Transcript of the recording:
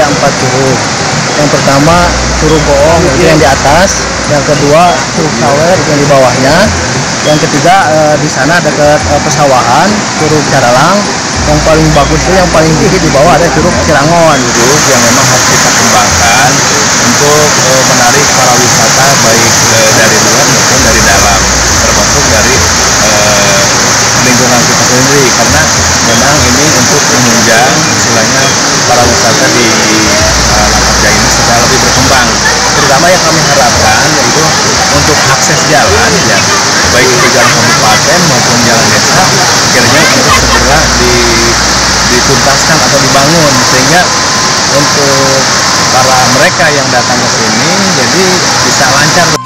ada 4 curug. Yang pertama Curug Boong itu yang di atas, yang kedua Curug Sawer yang di bawahnya, yang ketiga di sana dekat pesawahan Curug Caralang. Yang paling bagus itu yang paling tinggi di bawah ada Curug Cirangon. Curug yang memang harus kita kembangkan untuk menarik para wisata baik dari luar maupun dari dalam, termasuk dari lingkungan kita sendiri, karena memang ini untuk menunjang istilahnya para wisata di Lapakjaya ini supaya lebih berkembang. Terutama yang kami harapkan yaitu untuk akses jalan ya, baik itu jalan kabupaten maupun jalan desa, kiranya untuk segera dituntaskan atau dibangun, sehingga untuk para mereka yang datang ke sini jadi bisa lancar.